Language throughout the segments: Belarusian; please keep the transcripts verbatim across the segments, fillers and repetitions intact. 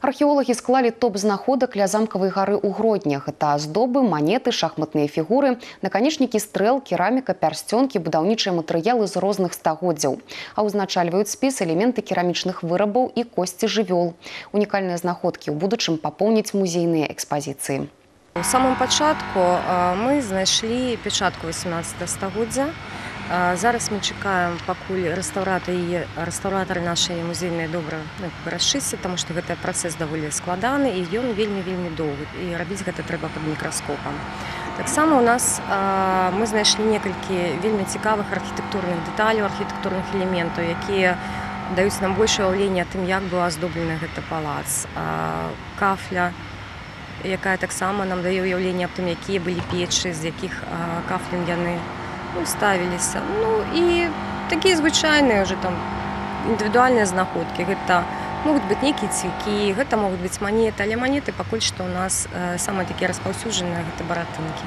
Археологи склали топ знаходок ля замкавай гары ў Гроднях. Это аздобы, манеты, шахматныя фігуры, наканечнікі стрэл, кераміка, пярсцёнкі, будаўнічыя матэрыялы з розных стагоддзяў. А ўзначальваюць спіс элементы керамічных вырабаў і косці жывёл. Унікальныя знаходкі ў будучым папоўняць музейныя экспазіцыі. У самом пачатку мы знайшлі печатку васемнадцатага стагоддзя. Зараз мы чакаем, пакуль рэстаўратары рэстаўратары нашай музейныя добра расчысцяць, таму што гэты працэс даволі складаны і ён вельмі-вельмі доўгі. І рабіць гэта трэба пад мікраскопам. Таксама у нас мы знайшлі некалькі вельмі цікавых архітэктурных дэталяў, архітэктурных элементаў, якія даюць нам большее ўяўленне тым, як быў аздоблены гэты палац. Кафля, якая таксама нам дае ўяўленне аб тым, якія былі печы, з якіх кафлем яны ставіліся. Ну і такія звычайныя ўжо там індывідуальныя знаходкі. Гэта могуць быць нейкія цвікі, гэта могуць быць манеты, але манеты пакуль што ў нас самыя такія распаўсюджаныя гэта баратынкі.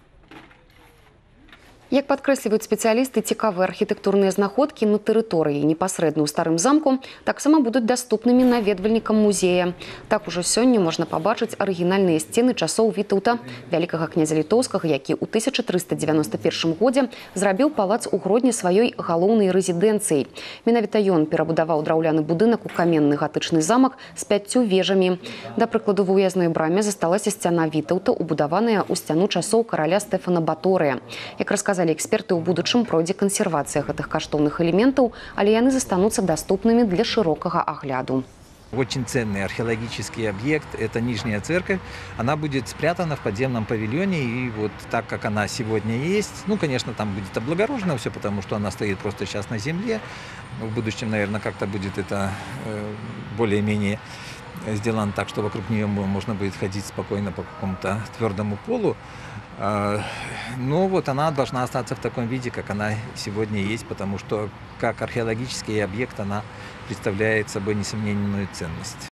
Як падкрэсліваюць спецыялісты, цікавыя архітэктурныя знаходкі на тэрыторыі непасрэдна ў старым замку таксама будуць даступнымі наведвальнікам музея. Так ужо сёння можна пабачыць арыгінальныя сцены часоў Вітаўта, вялікага князя літоўскага, які ў тысяча трыста дзевяноста першым годзе зрабіў палац у Гродні сваёй галоўнай рэзідэнцыяй. Менавіта ён перабудаваў драўляны будынак у каменны гатычны замак з пяццю вежамі. Да прыкладу, ва ўязной браме засталася сцяна Вітаўта, убудаваная ў сцяну часоў караля Стэфана Баторыя. Як расказалі эксперты, у будучым пройдзе кансервацыя гэтых каштоўных элементаў, але яны застануцца даступнымі для шырокага агляду. Очень ценный археологический объект – это Нижняя церковь. Она будет спрятана в подземном павильоне, и вот так, как она сегодня есть, ну, конечно, там будет облагорожено все, потому что она стоит просто сейчас на земле. В будущем, наверное, как-то будет это э, более-менее сделано так, что вокруг нее можно будет ходить спокойно по какому-то твердому полу. Но вот она должна остаться в таком виде, как она сегодня есть, потому что как археологический объект она представляет собой несомненную ценность.